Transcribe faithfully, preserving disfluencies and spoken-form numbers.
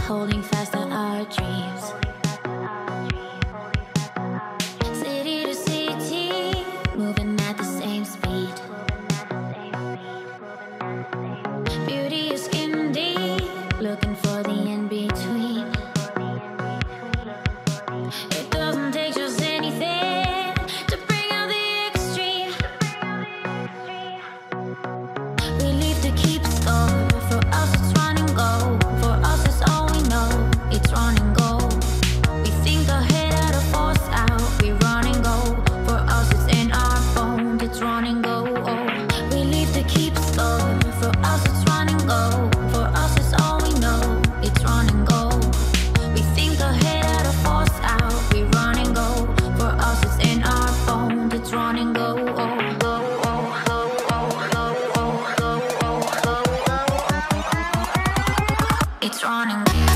holding fast to our dreams. City to city, moving at the same speed. Beauty is skin deep, looking for the in-between. It doesn't take just anything to bring out the extreme. We leave to keep score. For us it's run and go. For us it's all we know. It's run and go. We think ahead how to force out. We run and go. For us it's in our bones. It's run and go. Oh. We leave to keep score. For us it's run and go. For us it's all we know. It's run and go. We think ahead how to force out. We run and go. For us it's in our bones. It's run and go. Oh. It's running.